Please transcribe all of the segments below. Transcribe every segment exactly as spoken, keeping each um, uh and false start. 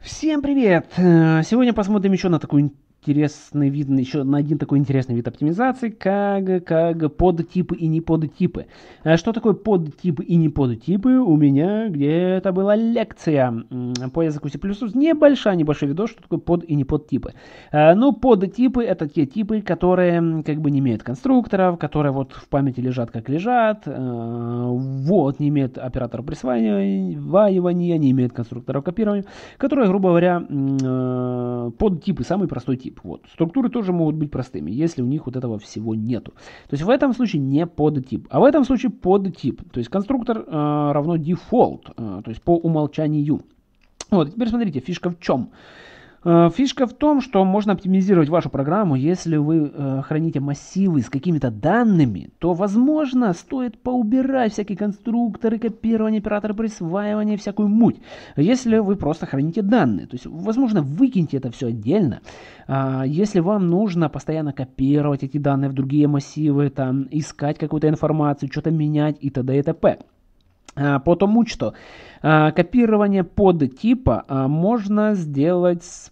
Всем привет! Э, Сегодня посмотрим еще на такой интересный вид, еще на один такой интересный вид оптимизации, как, как подтипы и не подтипы. А что такое подтипы и не подтипы? У меня где-то была лекция м, по языку C++, небольшая, небольшой видос, что такое под и не подтипы. А, Ну, подтипы это те типы, которые м, как бы не имеют конструкторов, которые вот в памяти лежат как лежат, э, вот, не имеют оператора присваивания, не имеют конструкторов копирования, которые, грубо говоря, э, подтипы, самый простой тип. Вот. Структуры тоже могут быть простыми, если у них вот этого всего нету. То есть в этом случае не подтип, а в этом случае подтип. То есть конструктор э, равно default, э, то есть по умолчанию. Вот, теперь смотрите, фишка в чем. Фишка в том, что можно оптимизировать вашу программу, если вы э, храните массивы с какими-то данными, то, возможно, стоит поубирать всякие конструкторы, копирование, операторы присваивания, всякую муть. Если вы просто храните данные, то есть, возможно, выкиньте это все отдельно. А, если вам нужно постоянно копировать эти данные в другие массивы, там, искать какую-то информацию, что-то менять и т.д. и т.п. Потому что а, копирование подтипа а, можно сделать с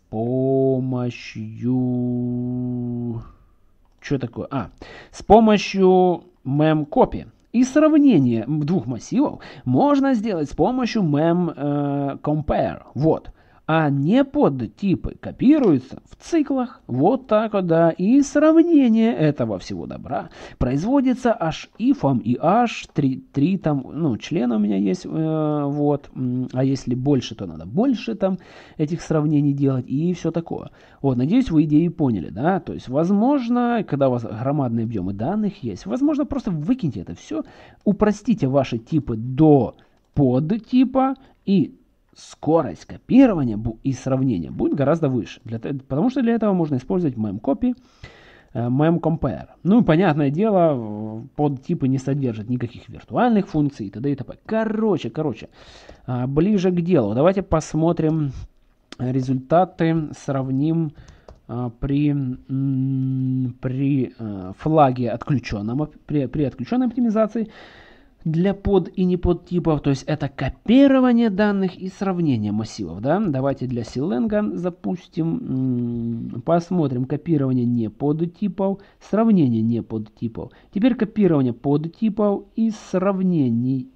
помощью... Что такое? А, с помощью memcopy. И сравнение двух массивов можно сделать с помощью memCompare. Вот. А не подтипы копируются в циклах. Вот так вот, да. И сравнение этого всего добра производится аж ифом и аж три, три там, ну, члена у меня есть, э, вот. А если больше, то надо больше там этих сравнений делать и все такое. Вот, надеюсь, вы идею поняли, да. То есть, возможно, когда у вас громадные объемы данных есть, возможно, просто выкиньте это все, упростите ваши типы до подтипа и скорость копирования и сравнения будет гораздо выше, для, потому что для этого можно использовать memcopy, memCompare. Ну, понятное дело, подтипы не содержат никаких виртуальных функций и т.д. и т.п. Короче, короче, ближе к делу. Давайте посмотрим результаты, сравним при, при флаге отключенном, при, при отключенной оптимизации для под и не подтипов, то есть это копирование данных и сравнение массивов, да. Давайте для Силенга запустим, посмотрим копирование не подтипов, сравнение не подтипов. Теперь копирование подтипов и сравнение.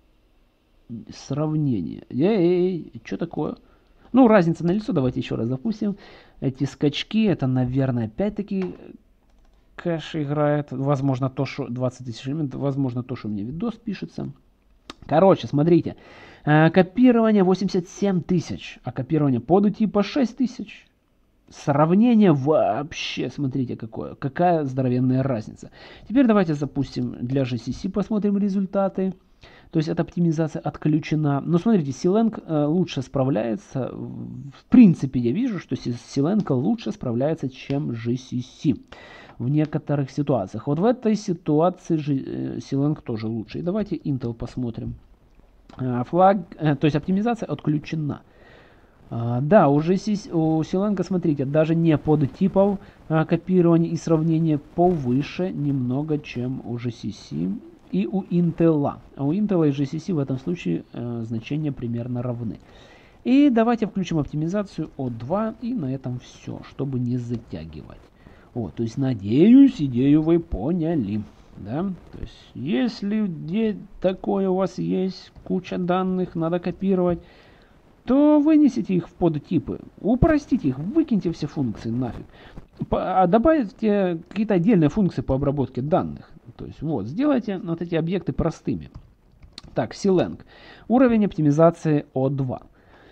Сравнение. Эй, что такое? Ну, разница налицо, давайте еще раз запустим. Эти скачки, это, наверное, опять-таки кэш играет, возможно, то, что двадцать тысяч элементов, возможно, то, что у меня видос пишется. Короче, смотрите, копирование восемьдесят семь тысяч, а копирование подтипа шесть тысяч. Сравнение вообще, смотрите, какое, какая здоровенная разница. Теперь давайте запустим для джи си си, посмотрим результаты. То есть эта оптимизация отключена. Но смотрите, Силенг э, лучше справляется. В принципе, я вижу, что Силенг лучше справляется, чем джи си си. В некоторых ситуациях. Вот в этой ситуации Силенг тоже лучше. И давайте Intel посмотрим. Флаг, э, то есть оптимизация отключена. А, да, у, джи си си, у Силенга, смотрите, даже не подтипов а, копирования и сравнения повыше немного, чем у джи си си и у Intel. А у Intel и джи си си в этом случае э, значения примерно равны. И давайте включим оптимизацию о два, и на этом все, чтобы не затягивать. Вот, то есть, надеюсь, идею вы поняли. Да? То есть, если где такое у вас есть, куча данных, надо копировать, то вынесите их в подтипы, упростите их, выкиньте все функции нафиг, а добавьте какие-то отдельные функции по обработке данных. То есть, вот, сделайте вот эти объекты простыми. Так, Силенг. Уровень оптимизации о два.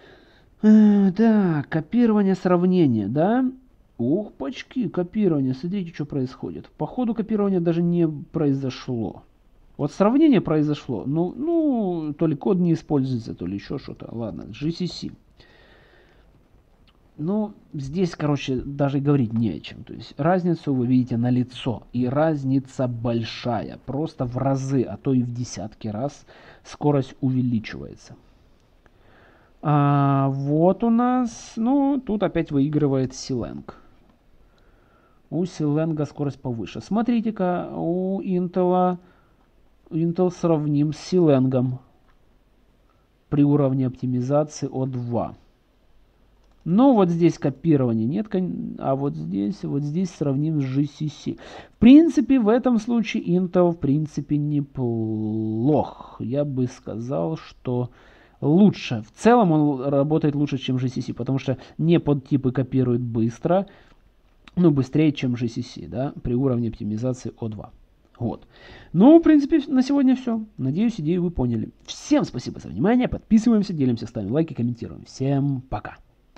Э, да, копирование сравнения, да? Ух, пачки, копирование. Смотрите, что происходит. По ходу копирования даже не произошло. Вот сравнение произошло. Ну, ну, то ли код не используется, то ли еще что-то. Ладно, джи си си. Ну, здесь, короче, даже говорить не о чем. То есть разницу вы видите на лицо. И разница большая. Просто в разы, а то и в десятки раз скорость увеличивается. А вот у нас, ну, тут опять выигрывает Силенг. У Силенга скорость повыше. Смотрите-ка, у Intel, Intel сравним с Силенгом при уровне оптимизации о два. Но вот здесь копирования нет, а вот здесь, вот здесь сравним с джи си си. В принципе, в этом случае Intel, в принципе, неплох. Я бы сказал, что лучше. В целом он работает лучше, чем джи си си, потому что не подтипы копируют быстро, ну, быстрее, чем джи си си, да, при уровне оптимизации о два. Вот. Ну, в принципе, на сегодня все. Надеюсь, идею вы поняли. Всем спасибо за внимание. Подписываемся, делимся, ставим лайки, комментируем. Всем пока.